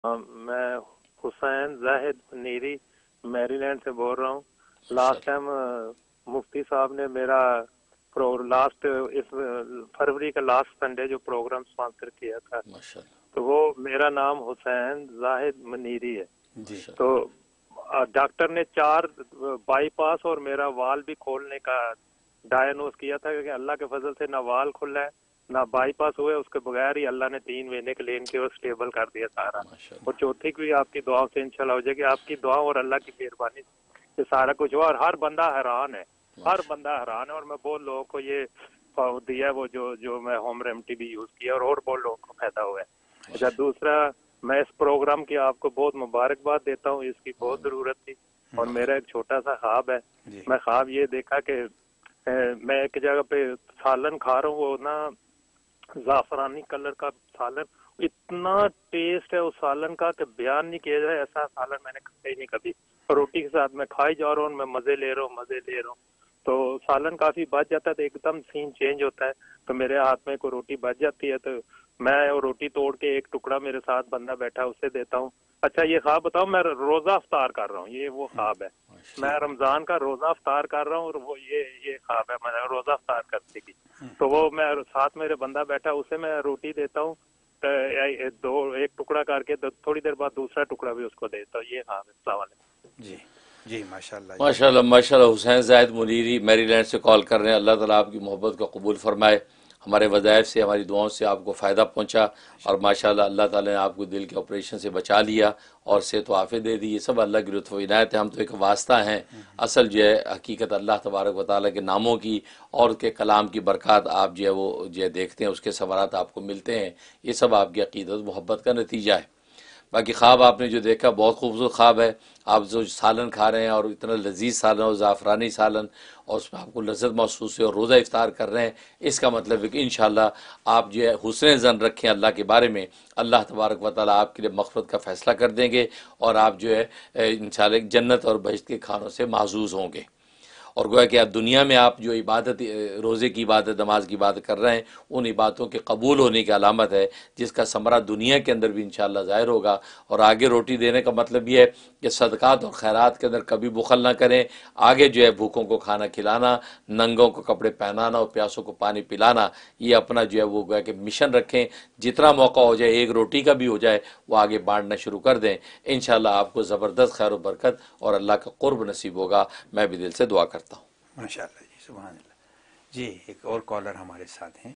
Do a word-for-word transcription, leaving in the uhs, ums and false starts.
हाँ, मैं हुसैन जाहिद नीरी मैरीलैंड से बोल रहा हूँ। लास्ट टाइम मुफ्ती साहब ने मेरा प्रो लास्ट इस अ, फरवरी का लास्ट संडे जो प्रोग्राम स्पॉन्सर किया था, माशाल्लाह। तो वो मेरा नाम हुसैन जाहिद मनीरी है। जी। तो अ, डॉक्टर ने चार बाईपास और मेरा वाल भी खोलने का डायग्नोस किया था, क्योंकि अल्लाह के फजल से ना वाल खुला है ना बाईपास हुए, उसके बगैर ही अल्लाह ने तीन महीने के लिए इनके वो स्टेबल कर दिया सारा। और माशाल्लाह। चौथी की भी आपकी दुआ से इंशाल्लाह हो जाएगी, आपकी दुआ और अल्लाह की मेहरबानी से सारा कुछ हुआ। और हर बंदा हैरान है, हर माशा बंदा हैरान है। और मैं बहुत लोगों को ये फ- दिया है, वो जो जो मैं होम रेमेडी भी यूज किया, और और बहुत लोगों को फायदा हुआ है। अच्छा, माशा दूसरा, मैं इस प्रोग्राम की आपको बहुत मुबारकबाद देता हूँ, इसकी बहुत जरूरत थी। और मेरा एक छोटा सा ख्वाब है। जी। मैं ख्वाब ये देखा कि अ, मैं एक जगह पे सालन खा रहा हूँ, वो ना जाफरानी कलर का सालन, इतना टेस्ट है उस सालन का कि बयान नहीं किया जाए। ऐसा सालन मैंने खाया ही नहीं कभी। और रोटी के साथ मैं खाई जा रहा हूँ, मैं मजे ले रहा हूँ, मजे ले रहा हूँ। तो सालन काफी बच जाता है, तो एकदम सीन चेंज होता है। तो मेरे हाथ में कोई रोटी बच जाती है, तो मैं वो रोटी तोड़ के एक टुकड़ा मेरे साथ बंदा बैठा है उसे देता हूँ। अच्छा, ये ख्वाब बताओ, मैं रोजा अफ्तार कर रहा हूँ, ये वो ख्वाब है। मैं ठीक। रमजान का रोजा अफ्तार कर रहा हूँ, और वो ये ये ख्वाब है मैं रोजा अफ्तार करने की। तो वो मैं साथ मेरे बंदा बैठा, उसे मैं रोटी देता हूँ, तो ए- ए- दो एक टुकड़ा करके, तो थोड़ी देर बाद दूसरा टुकड़ा भी उसको देता हूँ। ये ख्वाब है। अस्सलाम वालेकुम। जी। जी माशाल्लाह जी। माशाल्लाह माशाल्लाह। हुसैन ज़ाहिद मुनीरी मैरीलैंड से कॉल कर रहे हैं। अल्लाह ताला आपकी मोहब्बत को कबूल फरमाए, हमारे वज़ाइफ से हमारी दुआओं से आपको फ़ायदा पहुंचा। और माशाल्लाह अल्लाह ताला ने आपको दिल के ऑपरेशन से बचा लिया और सेहत व आफ़ियत दे दी। ये सब अल्लाह की लुत्फ़ व इनायत है। हम तो एक वास्ता हैं। असल जो है हकीकत अल्लाह तबारक व तआला के नामों की और उसके कलाम की बरक़ात आप जो है वो जो है देखते हैं, उसके सवारात आपको मिलते हैं। ये सब आपकी अक़ीदत मोहब्बत का नतीजा है। बाकी ख्वाब आपने जो देखा बहुत खूबसूरत ख्वाब है। आप जो सालन खा रहे हैं और इतना लजीज सालन और ज़ाफ़रानी सालन, और उसमें आपको लज्जत महसूस है और रोज़ा इफ्तार कर रहे हैं, इसका मतलब है कि इंशाअल्लाह आप जो है हुस्न ज़न रखें अल्लाह के बारे में, अल्लाह तबारक व तआला आपके लिए मग़फ़िरत का फ़ैसला कर देंगे और आप जो है इंशाअल्लाह जन्नत और बहिश्त के खानों से महजूज़ होंगे। और गोया कि आप दुनिया में आप जो इबादत रोज़े की इबादत नमाज की इबादत कर रहे हैं, उन इबादतों के कबूल होने की अलामत है, जिसका समरा दुनिया के अंदर भी इंशाअल्लाह ज़ाहिर होगा। और आगे रोटी देने का मतलब ये है कि सदक़ात और खैरात के अंदर कभी बुखल ना करें। आगे जो है भूखों को खाना खिलाना, नंगों को कपड़े पहनाना और प्यासों को पानी पिलाना, ये अपना जो है वो गोया कि मिशन रखें। जितना मौका हो जाए, एक रोटी का भी हो जाए, वो आगे बांटना शुरू कर दें। इंशाअल्लाह आपको ज़बरदस्त खैर बरकत और अल्लाह का क़ुर्ब नसीब होगा। मैं भी दिल से दुआ करता हूँ। माशाल्लाह जी, सुभान अल्लाह। जी, एक और कॉलर हमारे साथ हैं।